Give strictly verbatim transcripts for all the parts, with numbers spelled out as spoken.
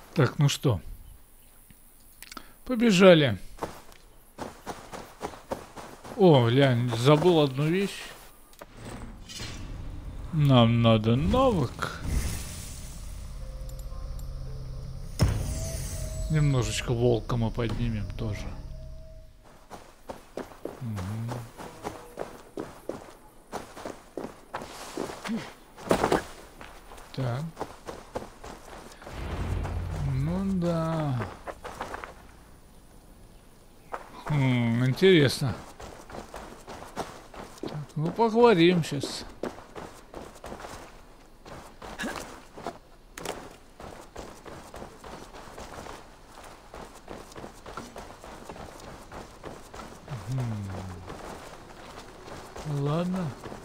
Так, ну что? Побежали. О, глянь, забыл одну вещь. Нам надо навык. Немножечко волка мы поднимем тоже. Угу. Так. Ну да. Хм, интересно. Так, ну поговорим сейчас. Ладно.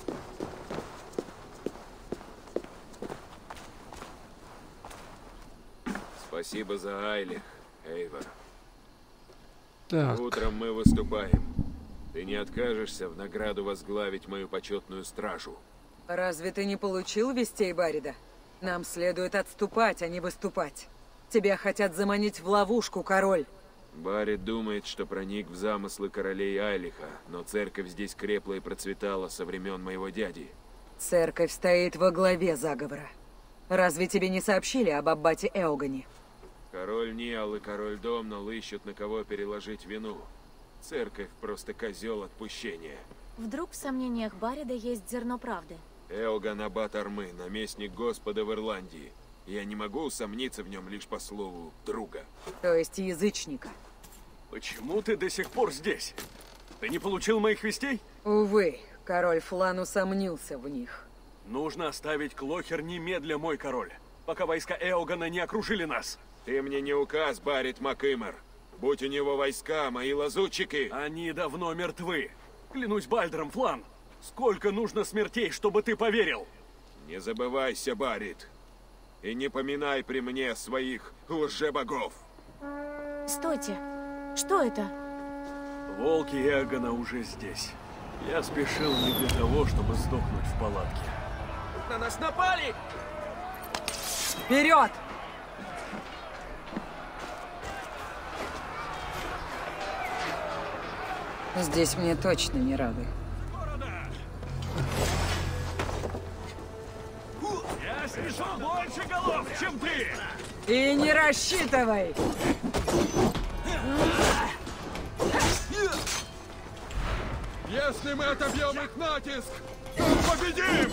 Спасибо за Айлих, Эйвор. Так. Утром мы выступаем. Ты не откажешься в награду возглавить мою почетную стражу? Разве ты не получил вестей Баррида? Нам следует отступать, а не выступать. Тебя хотят заманить в ловушку, король. Баррид думает, что проник в замыслы королей Айлиха, но церковь здесь крепла и процветала со времен моего дяди. Церковь стоит во главе заговора. Разве тебе не сообщили об аббате Эогане? Король Ниал и король Домнал ищут, на кого переложить вину. Церковь просто козел отпущения. Вдруг в сомнениях Баррида есть зерно правды? Эоган аббат Армы, наместник Господа в Ирландии. Я не могу усомниться в нем лишь по слову друга. То есть язычника. Почему ты до сих пор здесь? Ты не получил моих вестей? Увы, король Флан усомнился в них. Нужно оставить Клохер немедля, мой король, пока войска Эогана не окружили нас. Ты мне не указ, Баррид Макимер. Будь у него войска, мои лазутчики... Они давно мертвы. Клянусь Бальдером, Флан. Сколько нужно смертей, чтобы ты поверил? Не забывайся, Баррид. И не поминай при мне своих лжебогов. Стойте. Что это? Волки Эогана уже здесь. Я спешил не для того, чтобы сдохнуть в палатке. На нас напали! Вперед! Здесь мне точно не рады. Я снесу больше голов, чем ты! И не рассчитывай! Если мы отобьем их натиск, то победим!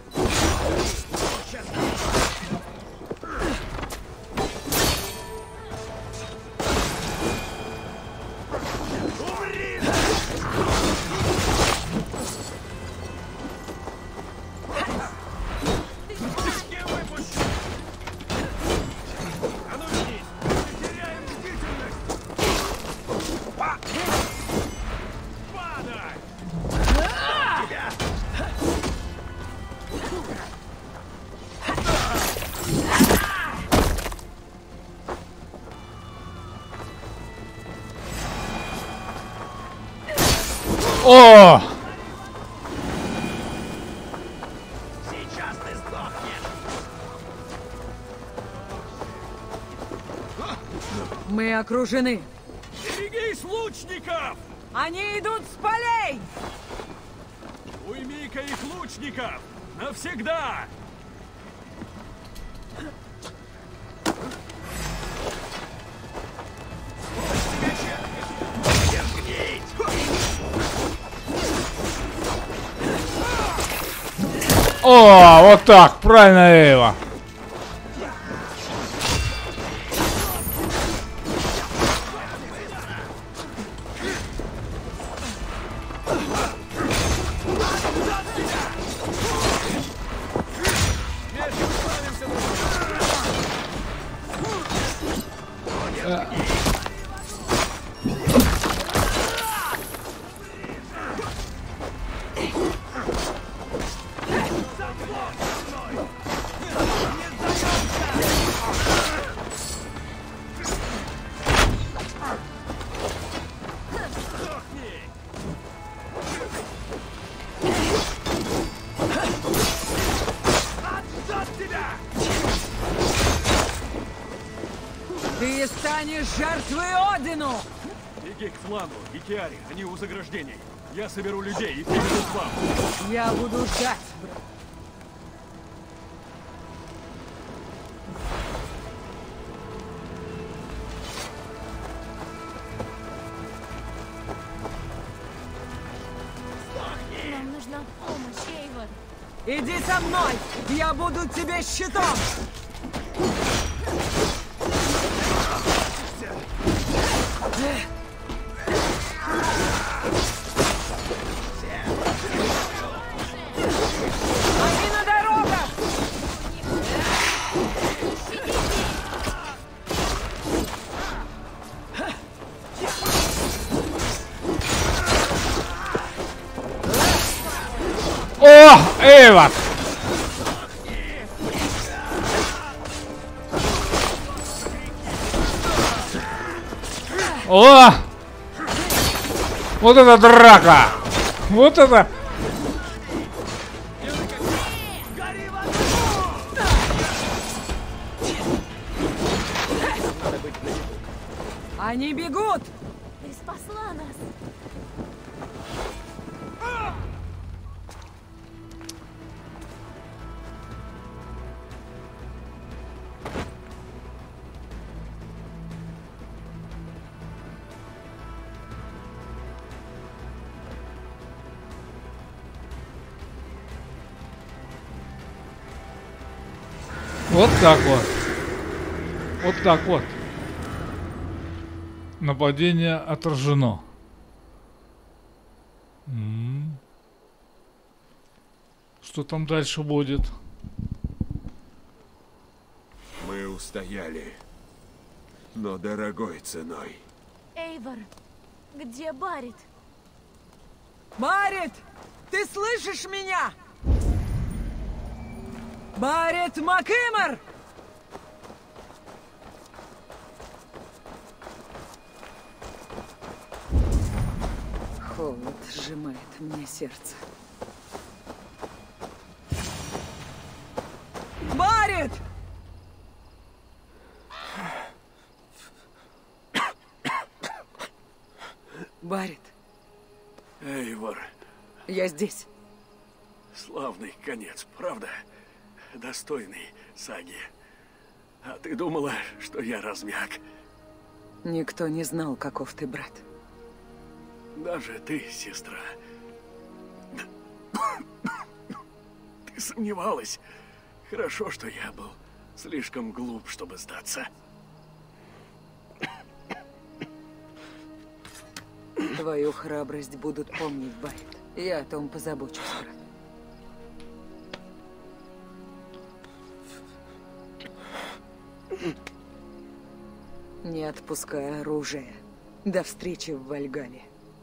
О! Сейчас ты сдохнешь! Мы окружены. Берегись лучников! Они идут с полей! Уйми-ка их лучников! Навсегда! О, вот так, правильно, Эйва. Ты станешь жертвой Одину! Беги к Флану и Киаре, они у заграждений. Я соберу людей и приведу к вам. Я буду ждать, брат. Нам нужна помощь, Эйвор. Иди со мной! Я буду тебе щитом! Они на дорогах! О, Эйвор! О! Вот это драка! Вот это! Они бегут! Ты спасла нас. Вот так вот. Вот так вот. Нападение отражено. М-м. Что там дальше будет? Мы устояли, но дорогой ценой. Эйвор, где Баррит? Баррит! Ты слышишь меня? Баррит Макимер! Холод сжимает мне сердце. Баррит! Баррит, Эйвор, я здесь. славный конец, правда? Достойный саги. А ты думала, что я размяк? Никто не знал, каков ты, брат. Даже ты, сестра. Ты сомневалась. Хорошо, что я был слишком глуп, чтобы сдаться. Твою храбрость будут помнить, Баррит. Я о том позабочусь, брат. Не отпускай оружие. До встречи в Вальгалле.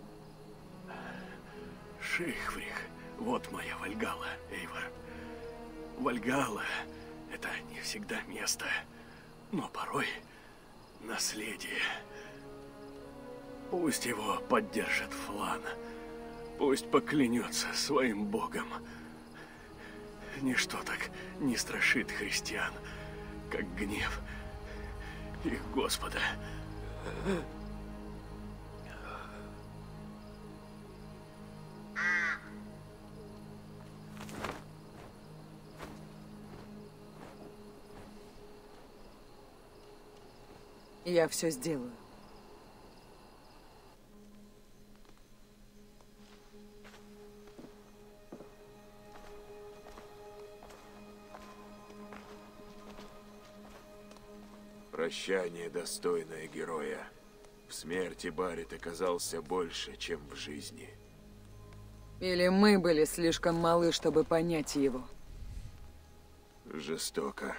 Шихфрих, вот моя Вальгалла, Эйвор. Вальгалла — это не всегда место, но порой наследие. Пусть его поддержит Флан. Пусть поклянется своим богом. Ничто так не страшит христиан, как гнев их Господа. Я все сделаю. Прощание, достойное героя. В смерти Баррит оказался больше, чем в жизни. Или мы были слишком малы, чтобы понять его. Жестоко.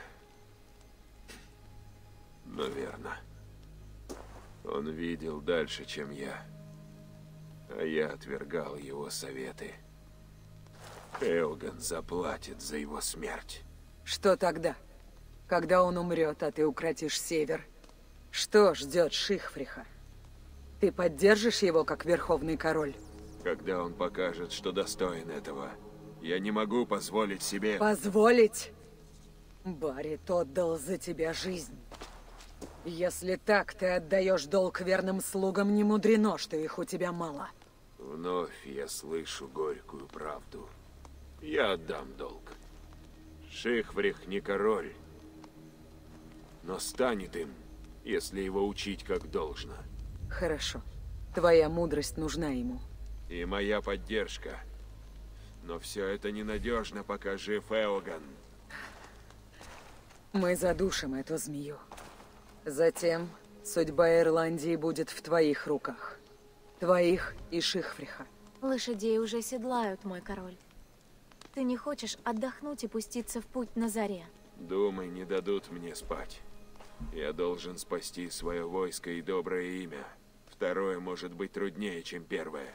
Но верно. Он видел дальше, чем я. А я отвергал его советы. Эоган заплатит за его смерть. Что тогда? Когда он умрет, а ты укротишь север? Что ждет Шихфриха? Ты поддержишь его, как верховный король? Когда он покажет, что достоин этого, я не могу позволить себе... Позволить? Баррит отдал за тебя жизнь. Если так ты отдаешь долг верным слугам, не мудрено, что их у тебя мало. Вновь я слышу горькую правду. Я отдам долг. Шихфрих не король, но станет им, если его учить как должно. Хорошо. Твоя мудрость нужна ему. И моя поддержка. Но все это ненадежно, пока жив Эоган. Мы задушим эту змею. Затем судьба Ирландии будет в твоих руках. Твоих и Шихфриха. Лошадей уже седлают, мой король. Ты не хочешь отдохнуть и пуститься в путь на заре? Думы не дадут мне спать. Я должен спасти свое войско и доброе имя. Второе может быть труднее, чем первое.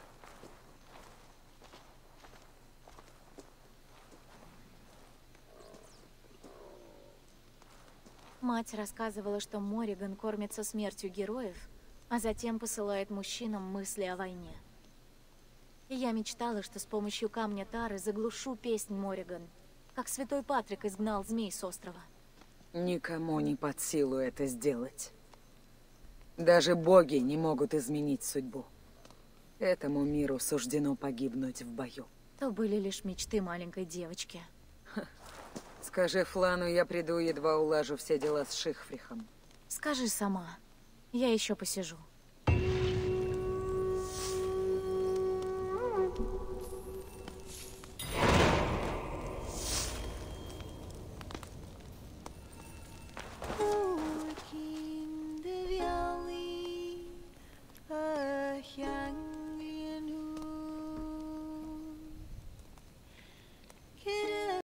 Мать рассказывала, что Мориган кормится смертью героев, а затем посылает мужчинам мысли о войне. И я мечтала, что с помощью камня Тары заглушу песнь Мориган, как святой Патрик изгнал змей с острова. Никому не под силу это сделать. Даже боги не могут изменить судьбу. Этому миру суждено погибнуть в бою. То были лишь мечты маленькой девочки. Скажи Флану, я приду, едва улажу все дела с Шихфрихом. Скажи сама. Я еще посижу.